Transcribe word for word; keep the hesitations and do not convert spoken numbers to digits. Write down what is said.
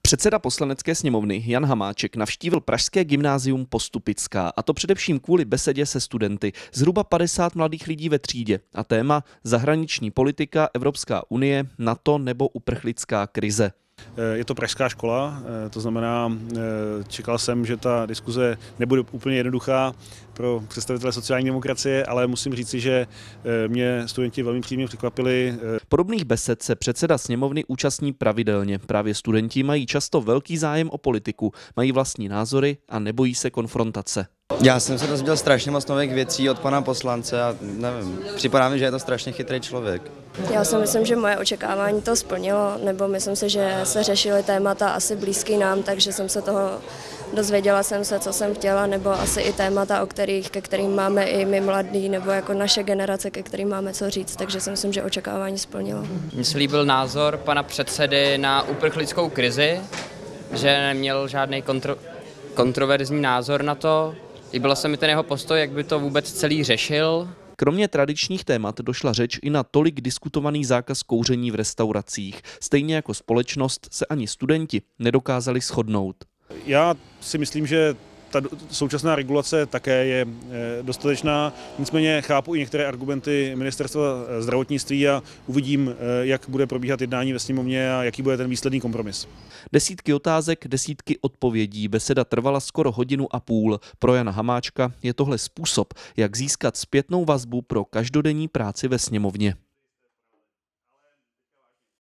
Předseda Poslanecké sněmovny Jan Hamáček navštívil pražské gymnázium Postupická, a to především kvůli besedě se studenty. Zhruba padesát mladých lidí ve třídě a téma zahraniční politika, Evropská unie, NATO nebo uprchlická krize. Je to pražská škola, to znamená, čekal jsem, že ta diskuze nebude úplně jednoduchá pro představitele sociální demokracie, ale musím říci, že mě studenti velmi příjemně překvapili. Podobných besed se předseda sněmovny účastní pravidelně. Právě studenti mají často velký zájem o politiku, mají vlastní názory a nebojí se konfrontace. Já jsem se dozvěděl strašně moc nových věcí od pana poslance a nevím, připadá mi, že je to strašně chytrý člověk. Já si myslím, že moje očekávání to splnilo, nebo myslím si, že se řešily témata asi blízký nám, takže jsem se toho dozvěděla jsem se, co jsem chtěla, nebo asi i témata, o kterých, ke kterým máme i my mladí, nebo jako naše generace, ke kterým máme co říct, takže si myslím, že očekávání splnilo. Mně se líbil názor pana předsedy na uprchlickou krizi, že neměl žádný kontro, kontroverzní názor na to. Líbilo se mi ten jeho postoj, jak by to vůbec celý řešil. Kromě tradičních témat došla řeč i na tolik diskutovaný zákaz kouření v restauracích. Stejně jako společnost se ani studenti nedokázali shodnout. Já si myslím, že ta současná regulace také je dostatečná, nicméně chápu i některé argumenty ministerstva zdravotnictví a uvidím, jak bude probíhat jednání ve sněmovně a jaký bude ten výsledný kompromis. Desítky otázek, desítky odpovědí. Beseda trvala skoro hodinu a půl. Pro Jana Hamáčka je tohle způsob, jak získat zpětnou vazbu pro každodenní práci ve sněmovně.